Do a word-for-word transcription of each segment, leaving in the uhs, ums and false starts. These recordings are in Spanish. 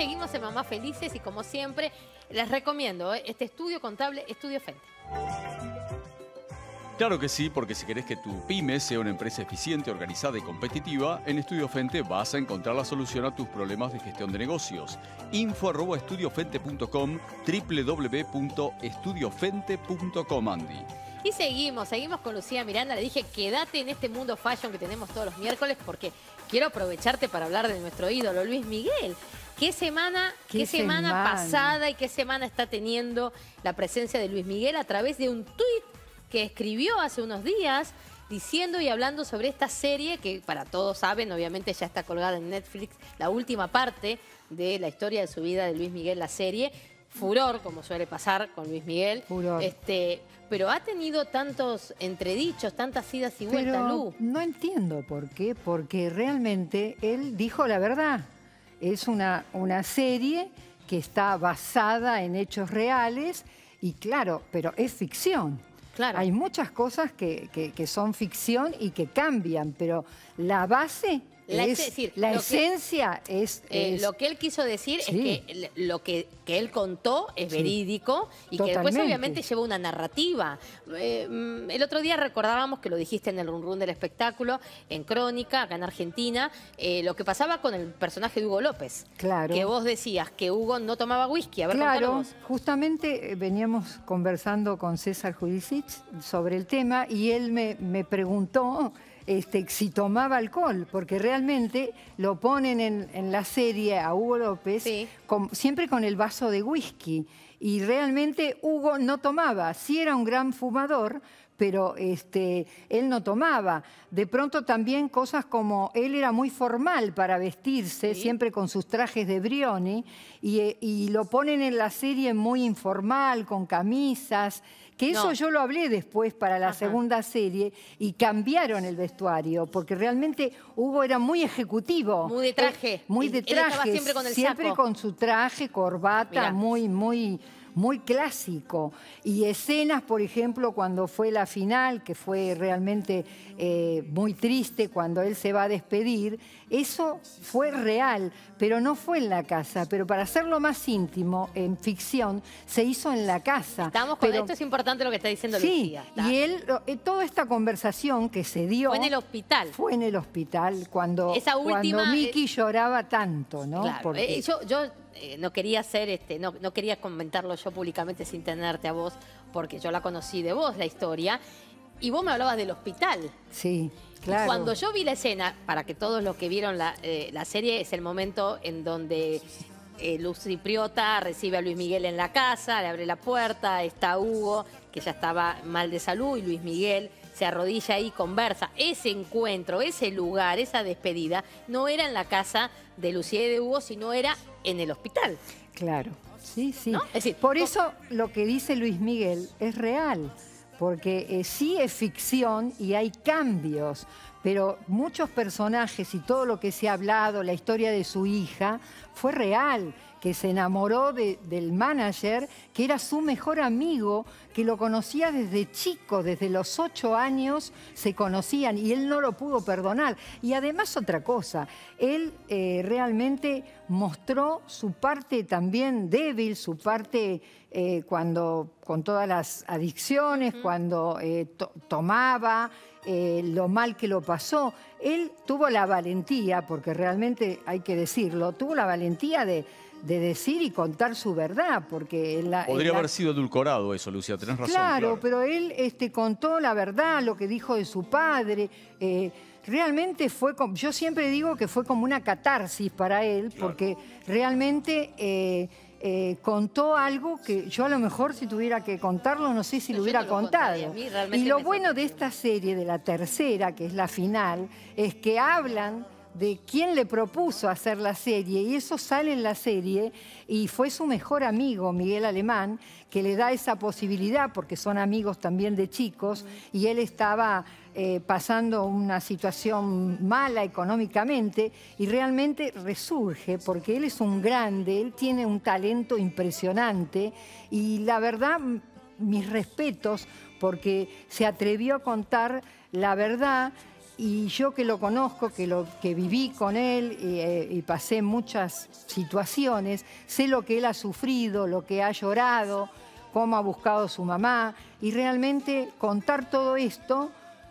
seguimos en Mamás Felices y como siempre les recomiendo ¿eh? este estudio contable, Estudio Fente. Claro que sí, porque si querés que tu pyme sea una empresa eficiente, organizada y competitiva, en Estudio Fente vas a encontrar la solución a tus problemas de gestión de negocios. info arroba estudiofente punto com, doble u doble u doble u punto estudiofente punto com, Andy. Y seguimos, seguimos con Lucía Miranda. Le dije, quédate en este mundo fashion que tenemos todos los miércoles porque quiero aprovecharte para hablar de nuestro ídolo, Luis Miguel. ¿Qué semana, qué, qué semana, semana pasada y qué semana está teniendo la presencia de Luis Miguel a través de un tuit que escribió hace unos días diciendo y hablando sobre esta serie que para todos saben, obviamente ya está colgada en Netflix, la última parte de la historia de su vida de Luis Miguel, la serie. Furor, como suele pasar con Luis Miguel. Furor. Este, pero ha tenido tantos entredichos, tantas idas y vueltas, pero Lu. No entiendo por qué, porque realmente él dijo la verdad. Es una, una serie que está basada en hechos reales y claro, pero es ficción. Claro. Hay muchas cosas que, que, que son ficción y que cambian, pero la base, la, es, es decir, la lo esencia que, es, eh, es... Lo que él quiso decir sí. es que lo que, que él contó es sí. verídico y Totalmente. que después obviamente lleva una narrativa. Eh, el otro día recordábamos que lo dijiste en el Run Run del espectáculo, en Crónica, acá en Argentina, eh, lo que pasaba con el personaje de Hugo López. Claro. Que vos decías que Hugo no tomaba whisky. A ver, claro, vos. justamente veníamos conversando con César Judicic sobre el tema y él me, me preguntó este, si tomaba alcohol, porque realmente lo ponen en, en la serie a Hugo López sí. con, siempre con el vaso de whisky. Y realmente Hugo no tomaba, sí era un gran fumador, pero este, él no tomaba. De pronto también cosas como, él era muy formal para vestirse, sí. siempre con sus trajes de Brioni, y, y lo ponen en la serie muy informal, con camisas, que eso no. yo lo hablé después para la Ajá. segunda serie, y cambiaron el vestuario, porque realmente Hugo era muy ejecutivo. Muy de traje. Él, muy de él, traje, él estaba siempre con el siempre saco. con su traje, corbata, Mirá. muy, muy... muy clásico. Y escenas, por ejemplo, cuando fue la final, que fue realmente eh, muy triste cuando él se va a despedir, eso fue real, pero no fue en la casa. Pero para hacerlo más íntimo, en ficción, se hizo en la casa. Estamos con pero, esto, es importante lo que está diciendo sí, Lucía. ¿Está? Y él, toda esta conversación que se dio... Fue en el hospital. Fue en el hospital, cuando, Esa última, cuando Miki eh, lloraba tanto, ¿no? Claro, Porque... eh, yo... yo Eh, no quería hacer este, no, no quería comentarlo yo públicamente sin tenerte a vos, porque yo la conocí de vos, la historia, y vos me hablabas del hospital. Sí, claro. Y cuando yo vi la escena, para que todos los que vieron la, eh, la serie, es el momento en donde eh, Luz Cipriota recibe a Luis Miguel en la casa, le abre la puerta, está Hugo, que ya estaba mal de salud, y Luis Miguel se arrodilla ahí y conversa. Ese encuentro, ese lugar, esa despedida, no era en la casa de Lucía y de Hugo, sino era en el hospital. Claro, sí, sí. ¿No? Es decir, por eso lo que dice Luis Miguel es real, porque eh, sí es ficción y hay cambios, pero muchos personajes y todo lo que se ha hablado, la historia de su hija, fue real, que se enamoró de, del manager, que era su mejor amigo, que lo conocía desde chico, desde los ocho años se conocían y él no lo pudo perdonar. Y además otra cosa, él eh, realmente mostró su parte también débil, su parte eh, cuando con todas las adicciones, uh-huh. cuando eh, to tomaba, eh, lo mal que lo pasó. Él tuvo la valentía, porque realmente hay que decirlo, tuvo la valentía de... de decir y contar su verdad, porque... En la, Podría en la... haber sido edulcorado eso, Lucía, tenés razón. Claro, claro. pero él este, contó la verdad, lo que dijo de su padre. Eh, realmente fue, como, yo siempre digo que fue como una catarsis para él, claro. porque realmente eh, eh, contó algo que yo a lo mejor si tuviera que contarlo, no sé si no, lo hubiera no lo contado. Mí, y lo bueno de esta serie, de la tercera, que es la final, es que hablan de quién le propuso hacer la serie, y eso sale en la serie, y fue su mejor amigo, Miguel Alemán, que le da esa posibilidad, porque son amigos también de chicos, y él estaba eh, pasando una situación mala económicamente, y realmente resurge, porque él es un grande, él tiene un talento impresionante, y la verdad, mis respetos, porque se atrevió a contar la verdad. y yo que lo conozco, que, lo, que viví con él y, eh, y pasé muchas situaciones, sé lo que él ha sufrido, lo que ha llorado, cómo ha buscado a su mamá, y realmente contar todo esto...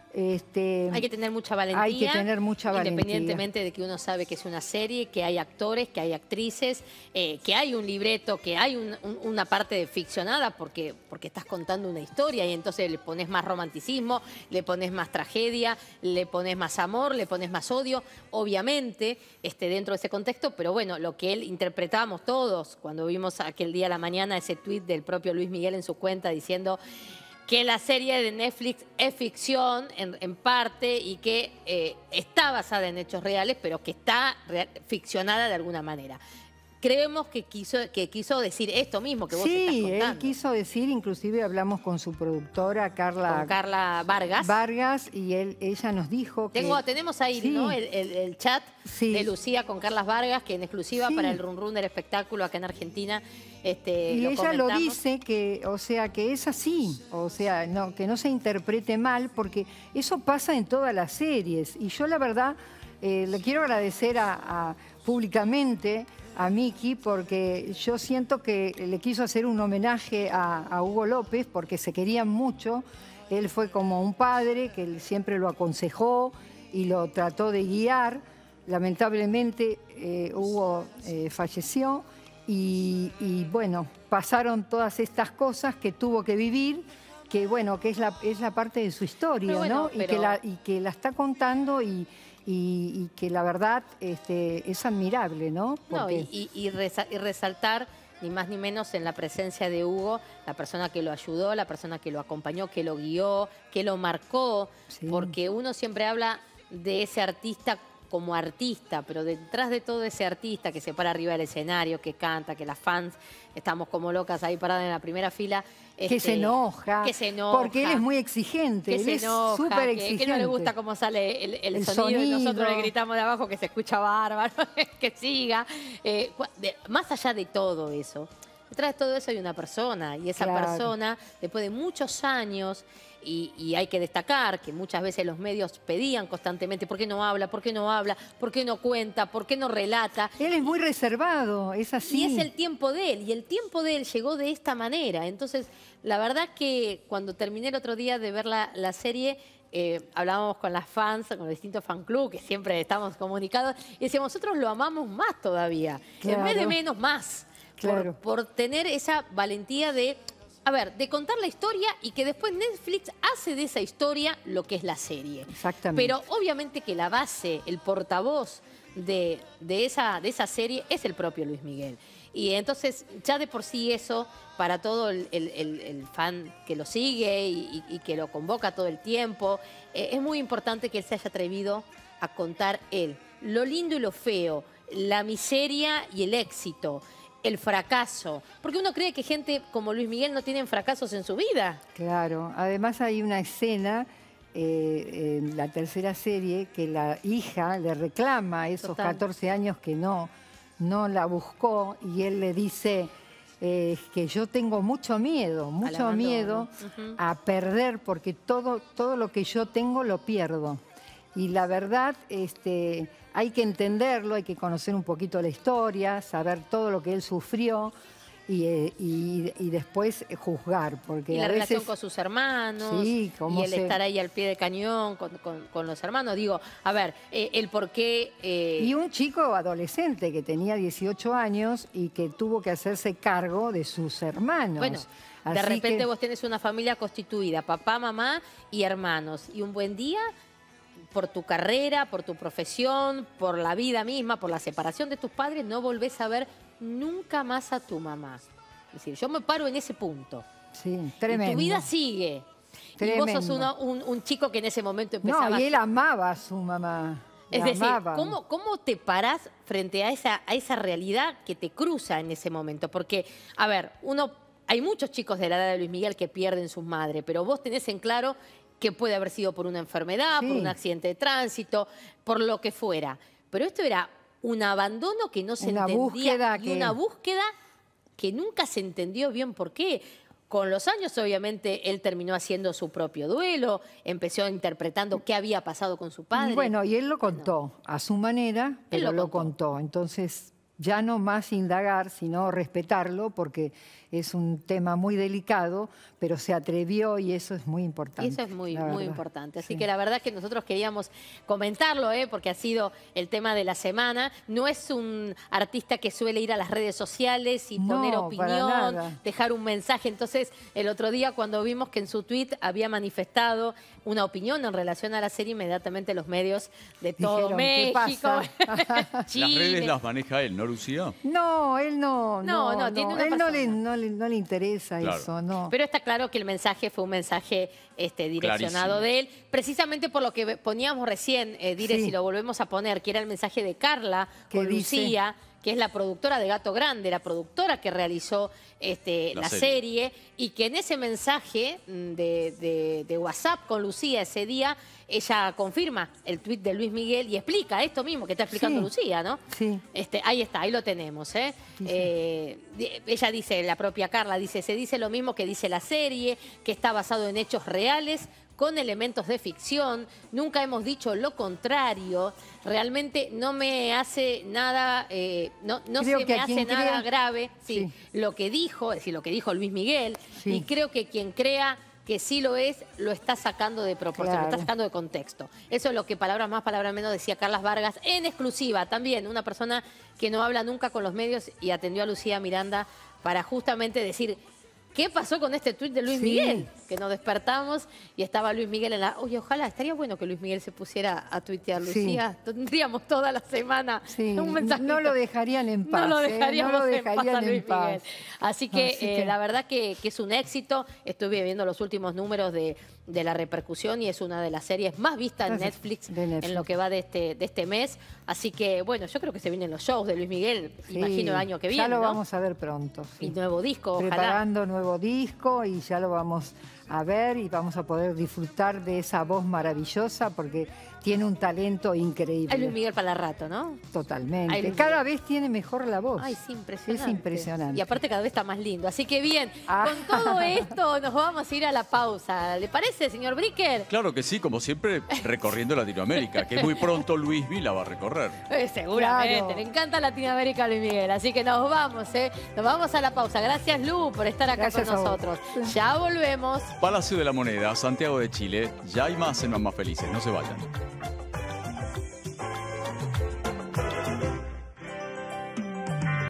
Este, hay que tener mucha valentía. Hay que tener mucha valentía. Independientemente de que uno sabe que es una serie, que hay actores, que hay actrices, eh, que hay un libreto, que hay un, un, una parte ficcionada porque, porque estás contando una historia y entonces le pones más romanticismo, le pones más tragedia, le pones más amor, le pones más odio, obviamente este, dentro de ese contexto, pero bueno, lo que él interpretamos todos cuando vimos aquel día a la mañana ese tuit del propio Luis Miguel en su cuenta diciendo que la serie de Netflix es ficción en, en parte y que eh, está basada en hechos reales, pero que está real, ficcionada de alguna manera. Creemos que quiso, que quiso decir esto mismo que vos sí, estás contando. Sí, él quiso decir, inclusive hablamos con su productora, Carla... Con Carla Vargas. Vargas, y él, ella nos dijo que... Tengo, tenemos ahí, sí, ¿no? el, el, el chat sí. de Lucía con Carlas Vargas, que en exclusiva sí. para el Run Run del espectáculo acá en Argentina. Este, y lo ella comentamos. lo dice, que, o sea, que es así, o sea, no, que no se interprete mal, porque eso pasa en todas las series. Y yo la verdad eh, le quiero agradecer a, a, públicamente a Miki, porque yo siento que le quiso hacer un homenaje a, a Hugo López, porque se querían mucho. Él fue como un padre que él siempre lo aconsejó y lo trató de guiar. Lamentablemente eh, Hugo eh, falleció y, y bueno, pasaron todas estas cosas que tuvo que vivir, que bueno, que es la, es la parte de su historia, bueno, ¿no? Pero... Y, que la, y que la está contando y... Y, y que la verdad este, es admirable, ¿no? Porque... No, y, y, y, resa y resaltar, ni más ni menos, en la presencia de Hugo, la persona que lo ayudó, la persona que lo acompañó, que lo guió, que lo marcó, sí. Porque uno siempre habla de ese artista como artista, pero detrás de todo ese artista que se para arriba del escenario, que canta, que las fans estamos como locas ahí paradas en la primera fila. Que, este, se enoja, que se enoja. Porque él es muy exigente, que él se es enoja, súper exigente. Que, que no le gusta cómo sale el, el, el sonido, sonido y nosotros le gritamos de abajo que se escucha bárbaro, que siga. Eh, de, más allá de todo eso, detrás de todo eso hay una persona, y esa claro. persona, después de muchos años, y, y hay que destacar que muchas veces los medios pedían constantemente ¿por qué no habla? ¿Por qué no habla? ¿Por qué no cuenta? ¿Por qué no relata? Él es muy reservado, es así. Y es el tiempo de él, y el tiempo de él llegó de esta manera. Entonces, la verdad que cuando terminé el otro día de ver la, la serie, eh, hablábamos con las fans, con los distintos fan club, que siempre estamos comunicados, y decíamos, nosotros lo amamos más todavía, claro. En vez de menos, más. Claro. Por, por tener esa valentía de... A ver, de contar la historia y que después Netflix hace de esa historia lo que es la serie. Exactamente. Pero obviamente que la base, el portavoz de, de, esa, de esa serie es el propio Luis Miguel. Y entonces ya de por sí eso, para todo el, el, el, el fan que lo sigue y, y, y que lo convoca todo el tiempo, eh, es muy importante que él se haya atrevido a contar él. Lo lindo y lo feo, la miseria y el éxito, el fracaso. Porque uno cree que gente como Luis Miguel no tienen fracasos en su vida. Claro. Además hay una escena eh, en la tercera serie que la hija le reclama esos Total. catorce años que no, no la buscó y él le dice eh, que yo tengo mucho miedo, mucho miedo uh-huh. a perder porque todo, todo lo que yo tengo lo pierdo. Y la verdad, este, hay que entenderlo, hay que conocer un poquito la historia, saber todo lo que él sufrió y, y, y después juzgar. Porque y la a relación veces, con sus hermanos, sí, y el se... estar ahí al pie del cañón con, con, con los hermanos. Digo, a ver, eh, el por qué... Eh... Y un chico adolescente que tenía dieciocho años y que tuvo que hacerse cargo de sus hermanos. Bueno, Así de repente que... vos tenés una familia constituida, papá, mamá y hermanos. Y un buen día... por tu carrera, por tu profesión, por la vida misma, por la separación de tus padres, no volvés a ver nunca más a tu mamá. Es decir, yo me paro en ese punto. Sí, tremendo. Y tu vida sigue. Tremendo. Y vos sos uno, un, un chico que en ese momento empezaba... No, y él amaba a su mamá. Es decir, amaba. ¿cómo, ¿cómo te parás frente a esa, a esa realidad que te cruza en ese momento? Porque, a ver, uno, hay muchos chicos de la edad de Luis Miguel que pierden sus madres, pero vos tenés en claro... que puede haber sido por una enfermedad, sí. por un accidente de tránsito, por lo que fuera. Pero esto era un abandono que no se una entendía búsqueda y que... una búsqueda que nunca se entendió bien por qué. Con los años, obviamente, él terminó haciendo su propio duelo, empezó interpretando qué había pasado con su padre. Bueno, y él lo contó bueno, a su manera, pero lo lo contó. contó. Entonces, ya no más indagar, sino respetarlo, porque es un tema muy delicado, pero se atrevió y eso es muy importante. Y eso es muy, muy importante. Así sí. que la verdad que nosotros queríamos comentarlo, ¿eh? Porque ha sido el tema de la semana. No es un artista que suele ir a las redes sociales y No, poner para opinión, nada. dejar un mensaje. Entonces, el otro día cuando vimos que en su tweet había manifestado una opinión en relación a la serie, inmediatamente los medios de todo Dijeron, ¿qué México, pasa? Chile. Las redes las maneja él, ¿no, Lucía? No, él no. No, No, no, tiene una él no le, persona. no, le, no le interesa Claro. eso, no. Pero está claro que el mensaje fue un mensaje este, direccionado Clarísimo. de él, precisamente por lo que poníamos recién, eh, Dire, Sí. si lo volvemos a poner, que era el mensaje de Carla ¿Qué con dice? Lucía, que es la productora de Gato Grande, la productora que realizó este, La la, serie. serie, y que en ese mensaje mm, de, de- de WhatsApp con Lucía ese día, ella confirma el tuit de Luis Miguel y explica esto mismo que está explicando Sí. Lucía, ¿no? Sí. Este, ahí está, ahí lo tenemos. ¿eh? Sí, sí. Eh, di- ella dice, la propia Carla dice, se dice lo mismo que dice la serie, que está basado en hechos reales, con elementos de ficción. Nunca hemos dicho lo contrario. Realmente no me hace nada, eh, no, no Creo se que me a hace quien nada crea- grave sí, Sí. lo que dijo, es decir, lo que dijo Luis Miguel. Sí. Y creo que quien crea que sí lo es, lo está sacando de proporción, lo está Claro. sacando de contexto. Eso es lo que palabras más, palabras menos decía Carlas Vargas en exclusiva. También una persona que no habla nunca con los medios y atendió a Lucía Miranda para justamente decir qué pasó con este tuit de Luis Sí. Miguel, que nos despertamos y estaba Luis Miguel en la... Oye, ojalá, estaría bueno que Luis Miguel se pusiera a tuitear, Sí. Lucía. Tendríamos toda la semana Sí, un mensajito. no lo dejarían en paz. No lo ¿eh? dejaríamos, No lo en paz a dejarían en Luis paz. Miguel. Así que, Así eh, que- la verdad que, que es un éxito. Estuve viendo los últimos números de, de la repercusión y es una de las series más vistas en Gracias. Netflix, De Netflix. en lo que va de este, de este mes. Así que, bueno, yo creo que se vienen los shows de Luis Miguel, Sí, imagino el año que viene, Ya lo ¿no? vamos a ver pronto. sí. Y nuevo disco, ojalá. Preparando nuevo disco y ya lo vamos a ver y vamos a poder disfrutar de esa voz maravillosa porque tiene un talento increíble. Hay Luis Miguel para rato, ¿no? Totalmente. Ay, Luis Cada Miguel. vez tiene mejor la voz. Ay, sí, impresionante. Es impresionante. Y aparte cada vez está más lindo. Así que bien, Ah. con todo esto nos vamos a ir a la pausa. ¿Le parece, señor Bricker? Claro que sí, como siempre, recorriendo Latinoamérica, que muy pronto Luis Vila va a recorrer. Eh, seguramente, Claro. le encanta Latinoamérica a Luis Miguel. Así que nos vamos, ¿eh? Nos vamos a la pausa. Gracias, Lu, por estar acá Gracias con a vos. nosotros. Ya volvemos. Palacio de la Moneda, Santiago de Chile, ya hay más en Mamás Felices, no se vayan.